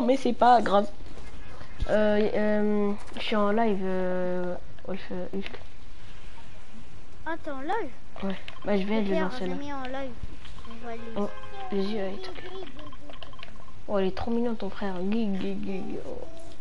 mais c'est pas grave. Je suis en live, Wolf Hulk. Ah, t'es en live? Ouais, bah je vais le lancer là. Mis en live. On va aller. Oh, les yeux, oh, il est trop mignon ton frère. Oh.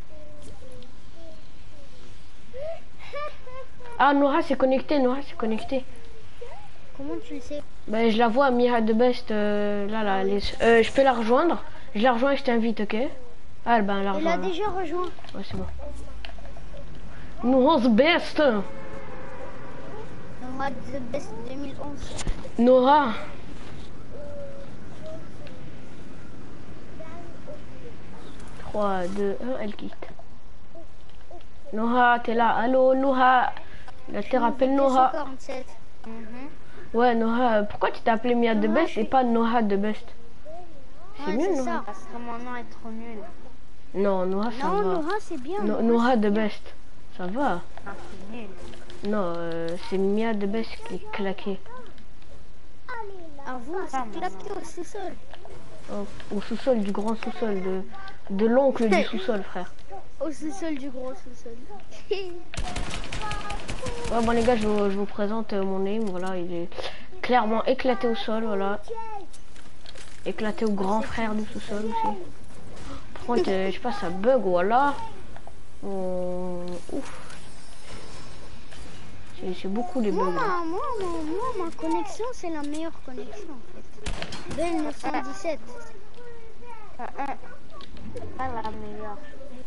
Ah, Nora c'est connecté, Nora c'est connecté. Comment tu le sais? Bah je la vois, Mia the Best, là, je peux la rejoindre. Je la rejoins et je t'invite, ok? Ah, ben elle a rejoint. Elle a déjà rejoint. Ouais, c'est bon. Nora the Best. Nora the Best 2011. Nora. Trois, 2, 1, elle quitte. Nora, t'es là. Allô, Nora. Là, te rappelle Nora. 47. Ouais, Nora, pourquoi tu t'es appelé Mia the Best et pas Nora the Best? C'est mieux, Nora. Ça. Parce que mon nom est trop nul. Non, Nora, ça va. Non, Nora, c'est bien. Nora the Best. Ça va. Ah, c'est nul. Non, c'est Mia the Best qui est claqué. Ah, vous, c'est claqué au sous-sol. Au sous-sol du grand sous-sol, de l'oncle du sous-sol, frère. Au sous-sol du gros sous-sol. Ouais, bon les gars, je vous présente mon aim, voilà, il est clairement éclaté au sol, voilà. Éclaté au grand frère du sous-sol aussi. Par contre, je sais pas, ça bug, voilà. Ouf. C'est beaucoup les bugs. Moi, ma connexion, c'est la meilleure connexion, en fait. Ben 917. Pas la meilleure.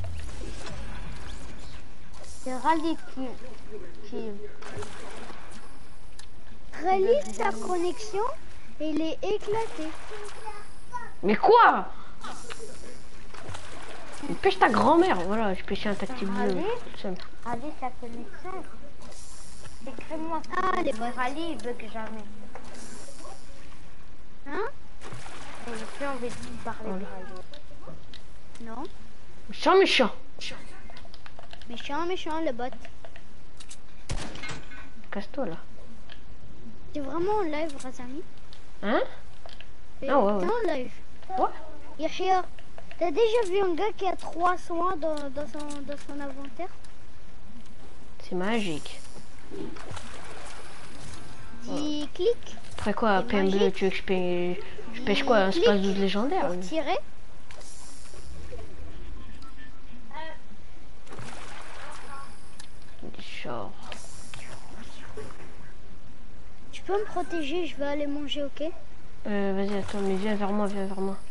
C'est Rally qui... Rally, sa connexion, elle est éclatée. Mais quoi? Pêche ta grand-mère, voilà, je pêchais un tactique bleu. Rally, sa connexion. Écris-moi. Ah, les Rally, il bug jamais. Hein? J'ai plus envie de parler de Rally. Non? Méchant. Méchant, le bot. Casse-toi là. T'es vraiment en live, Razami? Hein? Ah ouais. T'es en live? Ouais. Yahya, t'as déjà vu un gars qui a 3 soins dans son inventaire? C'est magique. Dis clic. Après quoi, PM bleu, tu veux que je pêche quoi? Un space 12 légendaire? Pour tirer. Genre. Tu peux me protéger, je vais aller manger, ok? Vas-y, attends, mais viens vers moi.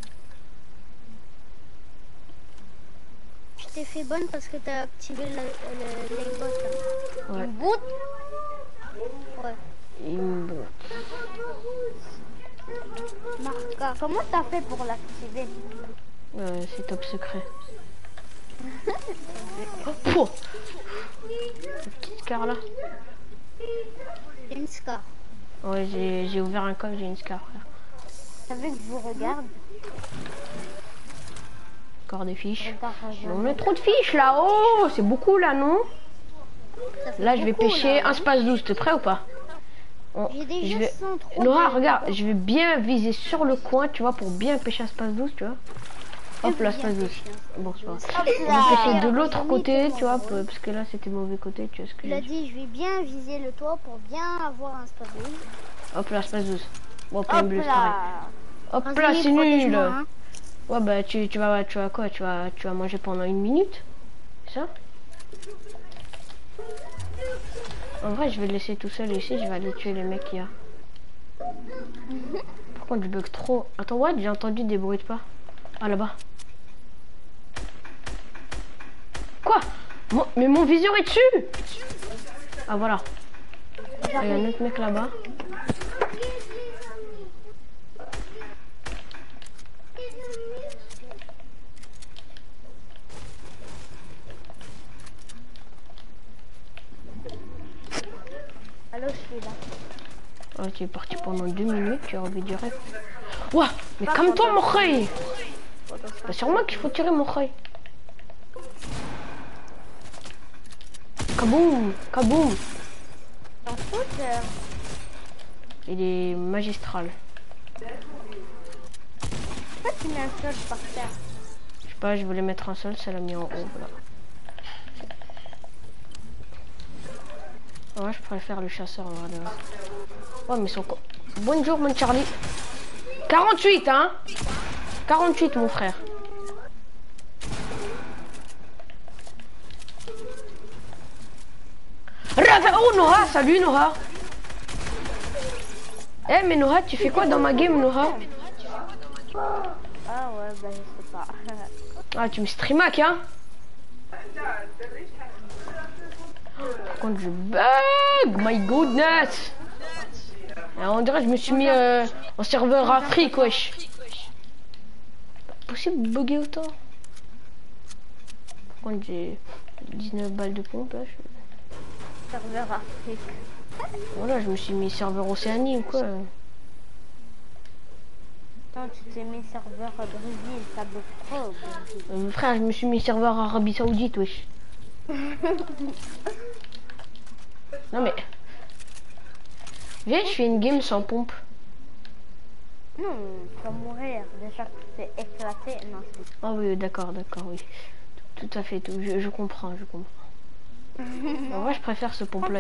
Je t'ai fait bonne parce que t'as activé les bots. Ouais. Une botte? Ouais. Une botte. Marca, comment t'as fait pour l'activer? C'est top secret. Oh, le petit scar là. Une scar. Ouais, j'ai ouvert un coffre, j'ai une scar, frère. T'as vu que je vous regarde? Encore des fiches. On a trop de fiches là. Oh, c'est beaucoup là, non? Là, je vais pêcher un space 12. T'es prêt ou pas? J'ai déjà 103. Nora, regarde, je vais bien viser sur le coin, tu vois, pour bien pêcher un space 12, tu vois. Hop là, space 12. Bon, c'est pas grave. On va pêcher de l'autre côté, tu vois, parce que là, c'était mauvais côté, tu vois ce que je veux dire. Il a dit, je vais bien viser le toit pour bien avoir un space 12. Hop là, space 12. Bon, Hop bleu, là. Hop là, c'est nul. Ouais, bah, tu vas quoi? Tu vas manger pendant 1 minute? C'est ça? En vrai, je vais le laisser tout seul ici, je vais aller tuer les mecs qu'il y a. Par contre, je bug trop. Attends, ouais, j'ai entendu des bruits de pas. Ah, là-bas. Quoi? Mais mon viseur est dessus! Ah, voilà. Il y a un autre mec là-bas. Allô, je suis là. Oh, tu es parti pendant 2 minutes, tu as envie direct. Ouah, mais calme-toi, mon khoi. C'est sur moi qu'il faut tirer, mon khoi. Kaboum, kaboum. T'en fous, Il est magistral. pourquoi tu mets un sol par terre? Je sais pas, je voulais mettre un seul, ça l'a mis en haut, voilà. Ouais, je préfère le chasseur en vrai. Ouais, mais son co... Bonjour, mon Charlie. 48, hein. 48, mon frère. Oh, Noah, salut, Noah. Eh, mais Noah, tu fais quoi dans ma game, Noah? Ah ouais, bah je sais pas. Ah, tu me streamac, hein? Par contre, je bug, my goodness. Alors, on dirait que je me suis mis en serveur Afrique, wesh. Pas possible de bugger autant. Par contre, j'ai 19 balles de pompe, là. Serveur Afrique. Voilà, je me suis mis serveur Océanie ou quoi. Attends, tu t'es mis serveur Brésil, ça bloque trop. Frère, je me suis mis serveur Arabie Saoudite, wesh. Non mais... Viens, je fais une game sans pompe. Non, tu vas mourir. Déjà que c'est éclaté. Non, Ah oui, d'accord, oui. Tout à fait, je comprends, je comprends. En vrai, je préfère ce pompe-là.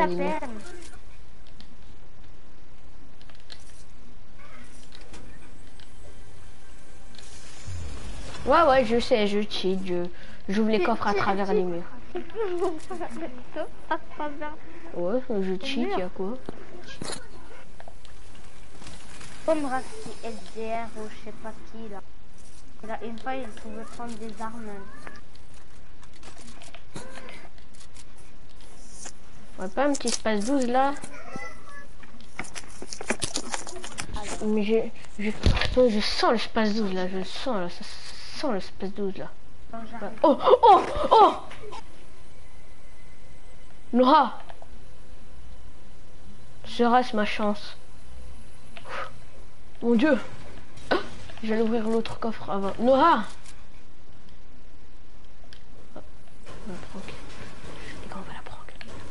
Ouais, je sais, je cheat, j'ouvre les coffres à travers les murs. Ouais, je cheat, y'a quoi? Comme Rafti SDR ou je sais pas qui là. Là, une fois, il pouvait prendre des armes. Ouais, pas un petit espace 12 là. Mais je sens l'espace 12 là, je sens là, ça sent l'espace 12 là. Oh, oh, oh! Noah! Sera-ce ma chance? Mon Dieu! Je vais ouvrir l'autre coffre avant. Noah! Oh, on va prank. Et quand on va la prank.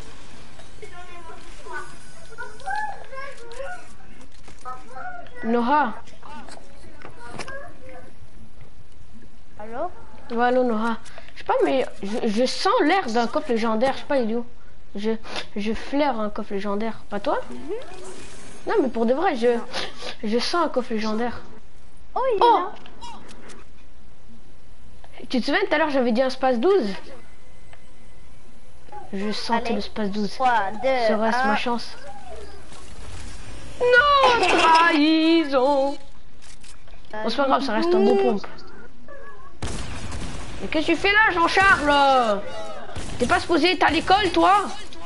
Noah! Allô? Ouais, allô Noah. Je sais pas, mais je sens l'air d'un coffre légendaire. Je sais pas, idiot. Je flaire un coffre légendaire. Pas toi? Non, mais pour de vrai, je sens un coffre légendaire. Oh, il est là. Tu te souviens tout à l'heure, j'avais dit un space 12? Je sentais le space 12. 3, 2, Serait-ce ma chance? Non, trahison. Bon, c'est pas grave, ça reste un beau pompe. Mais qu'est-ce que tu fais là, Jean-Charles? T'es pas supposé être à l'école, toi?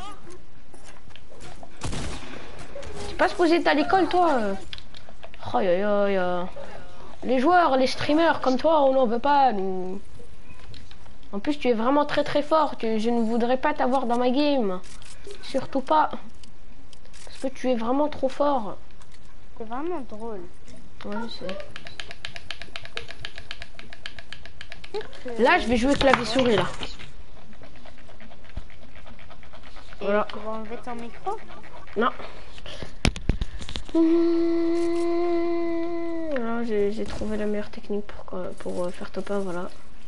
T'es pas supposé être à l'école, toi? Aïe, aïe, aïe. Les joueurs, les streamers comme toi, on n'en veut pas, nous. En plus, tu es vraiment très très fort. Je ne voudrais pas t'avoir dans ma game. Surtout pas. Parce que tu es vraiment trop fort. C'est vraiment drôle. Ouais, je sais. Là, je vais jouer clavier-souris, là. Et voilà. tu vas enlever ton micro? Non. Voilà, j'ai trouvé la meilleure technique pour faire top 1, voilà.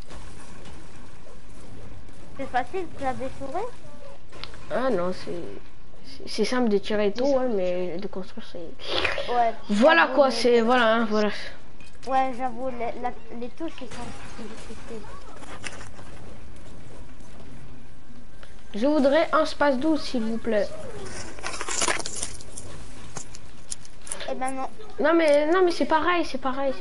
C'est facile, clavier souris? Ah non, c'est simple de tirer et tout, ouais, mais de construire, c'est... Ouais. Voilà quoi, c'est... Voilà, hein, voilà. Ouais, j'avoue, les touches, ils sont difficiles. Je voudrais un space 12, s'il vous plaît. Eh ben non. Non mais c'est pareil, c'est pareil.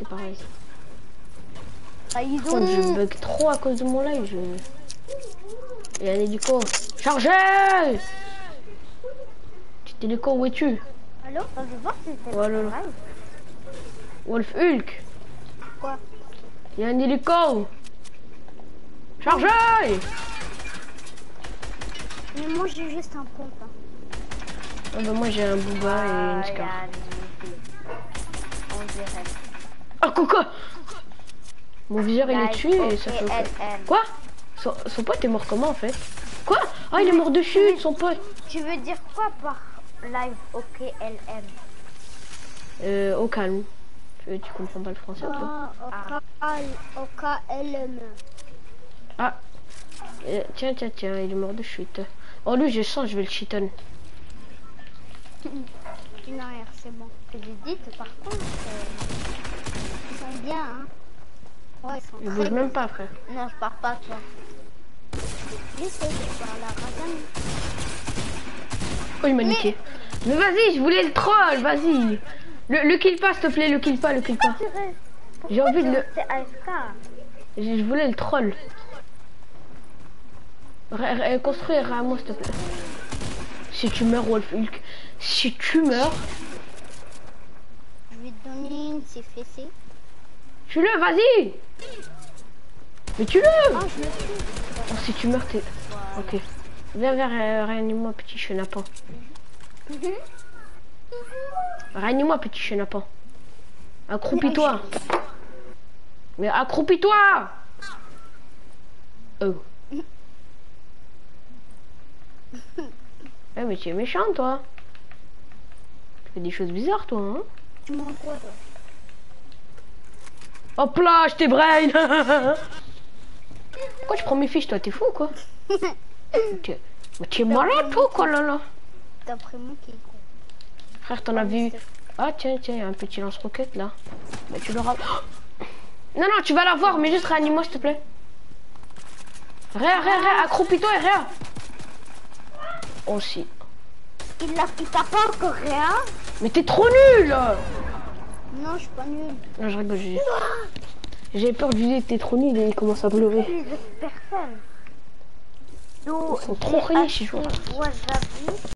Ah, ils Quand ont... je bug trop à cause de mon live, Il y a un hélico. Chargez! Petit hélico, où es-tu? Allô? Je veux voir si c'est le live. Wolf Hulk. Quoi? Il y a un hélico. Chargez! Mais moi j'ai juste un pompe. Hein. Ah bah moi j'ai un Booba et une Scar. On dirait. Ah quoi? Mon viseur il est dessus et ça fait... Quoi? Son pote est mort comment en fait? Quoi? Ah il est mort de chute son pote. Tu veux dire quoi par live OKLM? Au calme. Tu comprends pas le français ou quoi? OKLM. Ah. Tiens, il est mort de chute. Oh lui, je sens, je vais le cheaton. Une arrière, c'est bon. Et les dites, par contre, ils sont bien, hein. Ouais, ils sont Je très bouge bien. même pas, frère. Non, je pars pas, toi. J'essaie de voir la radin. Oh, il m'a niqué. Mais vas-y, je voulais le troll, vas-y. Le kill pas, s'il te plaît, le kill pas. J'ai envie de le... C'est AFK. Je voulais le troll. Construire à moi, s'il te plaît. Si tu meurs, Wolf Hulk. Si tu meurs... Je vais te donner une, c'est fessé. Tue-le, vas-y. Mais tue-le. Oh, je le tue. Oh, si tu meurs, t'es... Ok. Viens vers réanime-moi, petit chenapan. Réanime-moi, petit chenapan. Accroupis-toi. Mais accroupis-toi. Oh. Eh, mais tu es méchant, toi. Tu fais des choses bizarres, toi, hein. Tu m'en quoi, toi? Hop là, je t'ai brain. Pourquoi tu prends mes fiches, toi? T'es fou, quoi? Mais tu es malade, toi, quoi, là, là. D'après moi, qui est con. Frère, t'en as vu... Ah, tiens, il y a un petit lance-roquette, là. Mais tu l'auras... Non, non, tu vas l'avoir, mais juste réanime-moi, s'il te plaît. Réa, accroupis-toi et réa. Oh, si. Il t'a pas encore rien? Mais t'es trop nul. Non, je suis pas nul. Non, je rigole, j'ai peur de lui dire que t'es trop nul et il commence à pleurer. Plus de personne. Ils sont trop riches, ces joueurs.